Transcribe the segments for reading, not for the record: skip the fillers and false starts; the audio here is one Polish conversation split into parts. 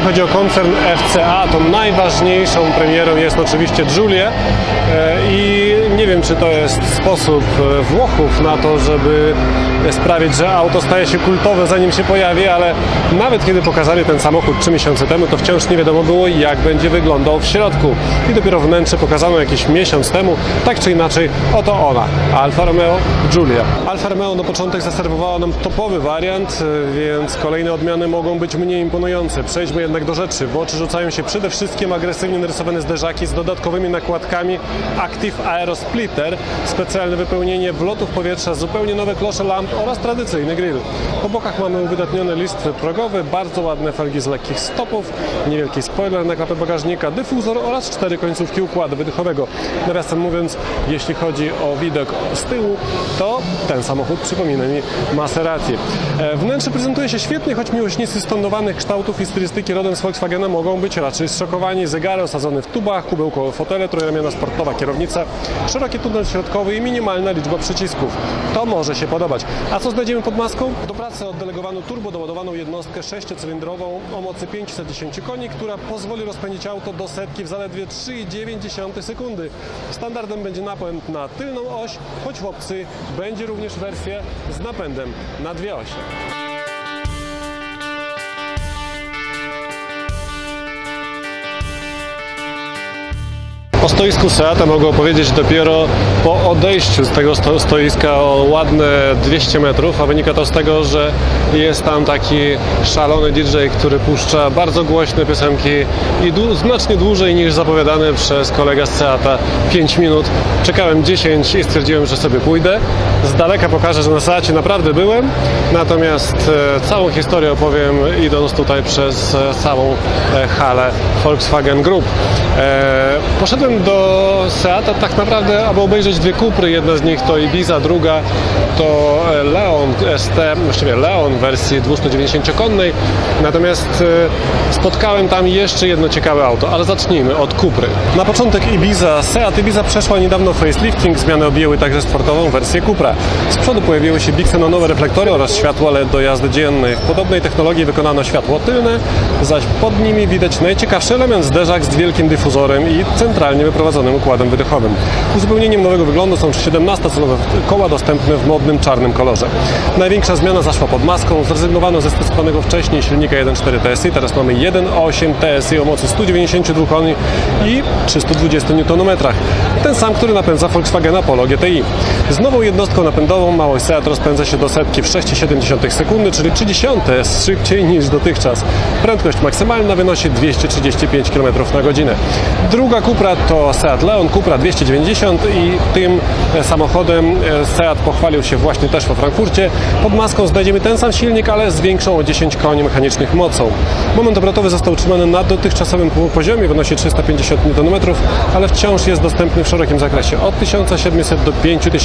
chodzi o koncern FCA, to najważniejszą premierą jest oczywiście Giulia i nie wiem, czy to jest sposób Włochów na to, żeby sprawić, że auto staje się kultowe, zanim się pojawi, ale nawet kiedy pokazali ten samochód 3 miesiące temu, to wciąż nie wiadomo było, jak będzie wyglądał w środku. I dopiero wnętrze pokazano jakiś miesiąc temu, tak czy inaczej, oto ona, Alfa Romeo Giulia. Alfa Romeo na początek zaserwowała nam topowy wariant, więc kolejne odmiany mogą być mniej imponujące. Przejdźmy jednak do rzeczy. W oczy rzucają się przede wszystkim agresywnie narysowane zderzaki z dodatkowymi nakładkami Active Aero Splitter, specjalne wypełnienie wlotów powietrza, zupełnie nowe klosze lamp oraz tradycyjny grill. Po bokach mamy uwydatnione listwy progowe, bardzo ładne felgi z lekkich stopów, niewielki spoiler na klapę bagażnika, dyfuzor oraz 4 końcówki układu wydechowego. Nawiasem mówiąc, jeśli chodzi o widok z tyłu, to ten samochód przypomina mi Maserati. Wnętrze prezentuje się świetnie, choć miłośnicy stonowanych kształtów i stylistyki rodem z Volkswagena mogą być raczej zszokowani. Zegary osadzone w tubach, kubełkowe fotele, trójramienna sportowa kierownica, szeroki tunel środkowy i minimalna liczba przycisków. To może się podobać. A co znajdziemy pod maską? Do pracy oddelegowano turbo doładowaną jednostkę 6-cylindrową o mocy 510 koni, która pozwoli rozpędzić auto do setki w zaledwie 3,9 sekundy. Standardem będzie napęd na tylną oś, choć w opcji będzie również wersja z napędem na 2 osie. O stoisku Seata mogę opowiedzieć dopiero po odejściu z tego stoiska o ładne 200 metrów, a wynika to z tego, że jest tam taki szalony DJ, który puszcza bardzo głośne piosenki i znacznie dłużej niż zapowiadane przez kolegę z Seata 5 minut. Czekałem 10 i stwierdziłem, że sobie pójdę. Z daleka pokażę, że na Seacie naprawdę byłem, natomiast całą historię opowiem idąc tutaj przez całą halę Volkswagen Group. Poszedłem do Seata tak naprawdę, aby obejrzeć 2 Cupry. Jedna z nich to Ibiza, druga to Leon ST, właściwie Leon w wersji 290-konnej. Natomiast spotkałem tam jeszcze jedno ciekawe auto, ale zacznijmy od Cupry. Na początek Ibiza. Seat Ibiza przeszła niedawno facelifting, zmiany objęły także sportową wersję Cupra. Z przodu pojawiły się bixenonowe reflektory oraz światła LED do jazdy dziennej. W podobnej technologii wykonano światło tylne, zaś pod nimi widać najciekawszy element, zderzak z wielkim dyfuzorem i centralnie wyprowadzonym układem wydechowym. Uzupełnieniem nowego wyglądu są 17-calowe koła dostępne w modnym czarnym kolorze. Największa zmiana zaszła pod maską. Zrezygnowano ze stosowanego wcześniej silnika 1.4 TSI, teraz mamy 1.8 TSI o mocy 192 koni i 320 Nm. Ten sam, który napędza Volkswagena Polo GTI. Z nową jednostką napędową mały Seat rozpędza się do setki w 6,7 sekundy, czyli 0,3 szybciej niż dotychczas. Prędkość maksymalna wynosi 235 km na godzinę. Druga Cupra to Seat Leon Cupra 290 i tym samochodem Seat pochwalił się właśnie też we Frankfurcie. Pod maską znajdziemy ten sam silnik, ale z większą o 10 koni mechanicznych mocą. Moment obrotowy został utrzymany na dotychczasowym poziomie, wynosi 350 Nm, ale wciąż jest dostępny w szerokim zakresie od 1700 do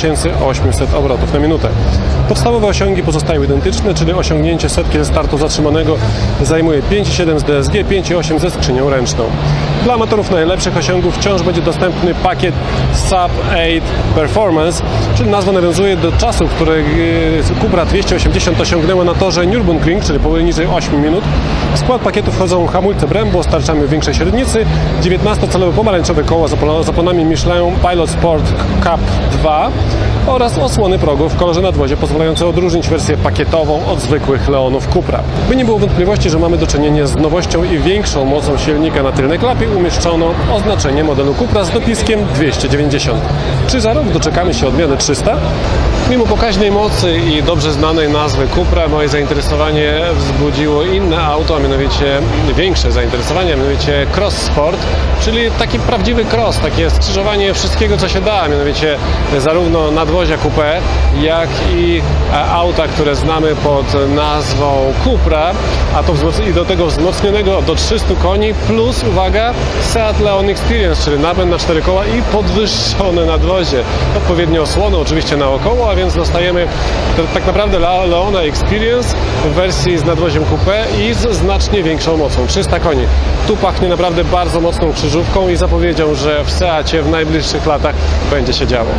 5800 obrotów na minutę. Podstawowe osiągi pozostają identyczne, czyli osiągnięcie setki ze startu zatrzymanego zajmuje 5,7 z DSG, 5,8 ze skrzynią ręczną. Dla amatorów najlepszych osiągów wciąż będzie dostępny pakiet Sub 8 Performance, czyli nazwa nawiązuje do czasu, w którym Cupra 280 osiągnęła na torze Nürburgring, czyli poniżej 8 minut. W skład pakietu wchodzą hamulce Brembo z tarczami większej średnicy, 19-calowe pomarańczowe koła z oponami Michelin Pilot Sport Cup 2 oraz osłony progu w kolorze nadwozie pozwalające odróżnić wersję pakietową od zwykłych Leonów Cupra. By nie było wątpliwości, że mamy do czynienia z nowością i większą mocą silnika, na tylnej klapie umieszczono oznaczenie modelu Cupra z dopiskiem 290. Czy za rok doczekamy się odmiany 300? Mimo pokaźnej mocy i dobrze znanej nazwy Cupra, moje zainteresowanie wzbudziło inne auto, a mianowicie większe zainteresowanie, a mianowicie Cross Sport, czyli taki prawdziwy cross, takie skrzyżowanie wszystkiego, co się da, a mianowicie zarówno nadwozia coupé, jak i auta, które znamy pod nazwą Cupra, a to i do tego wzmocnionego do 300 koni, plus, uwaga, Seat Leon Experience, czyli napęd na 4 koła i podwyższone nadwozie. Odpowiednie osłony oczywiście naokoło, a więc dostajemy tak naprawdę Leona Experience w wersji z nadwoziem coupé i z znacznie większą mocą, 300 koni. Tu pachnie naprawdę bardzo mocną krzyżówką i zapowiedzią, że w Seacie w najbliższych latach będzie się działo.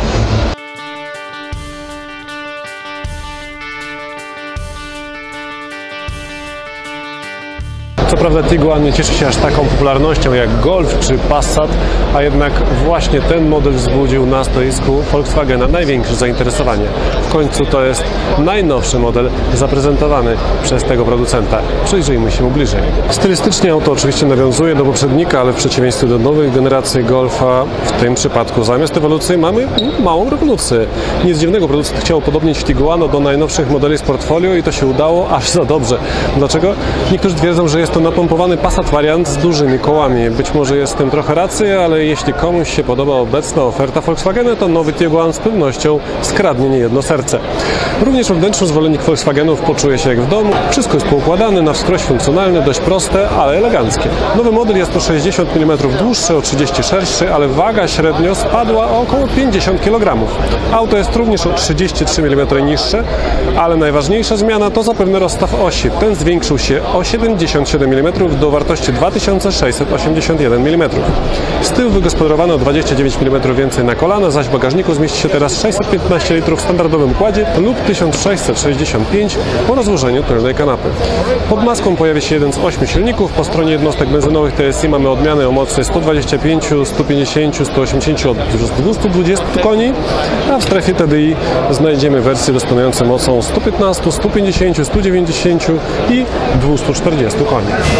Co prawda Tiguan nie cieszy się aż taką popularnością jak Golf czy Passat, a jednak właśnie ten model wzbudził na stoisku Volkswagena największe zainteresowanie. W końcu to jest najnowszy model zaprezentowany przez tego producenta. Przyjrzyjmy się mu bliżej. Stylistycznie auto oczywiście nawiązuje do poprzednika, ale w przeciwieństwie do nowych generacji Golfa w tym przypadku zamiast ewolucji mamy małą rewolucję. Nic dziwnego, producent chciał upodobnić Tiguan do najnowszych modeli z portfolio i to się udało aż za dobrze. Dlaczego? Niektórzy twierdzą, że jest to napompowany Passat wariant z dużymi kołami. Być może jest w tym trochę racji, ale jeśli komuś się podoba obecna oferta Volkswagena, to nowy Tiguan z pewnością skradnie niejedno serce. Również we wnętrzu zwolennik Volkswagenów poczuje się jak w domu. Wszystko jest poukładane, na wskroś funkcjonalne, dość proste, ale eleganckie. Nowy model jest o 60 mm dłuższy, o 30 szerszy, ale waga średnio spadła o około 50 kg. Auto jest również o 33 mm niższe, ale najważniejsza zmiana to zapewne rozstaw osi. Ten zwiększył się o 77 mm do wartości 2681 mm. Z tyłu wygospodarowano 29 mm więcej na kolana, zaś w bagażniku zmieści się teraz 615 litrów w standardowym układzie lub 1665 po rozłożeniu tylnej kanapy. Pod maską pojawi się jeden z 8 silników. Po stronie jednostek benzynowych TSI mamy odmiany o mocy 125, 150, 180 od 220 koni, a w strefie TDI znajdziemy wersje dysponujące mocą 115, 150, 190 i 240 koni.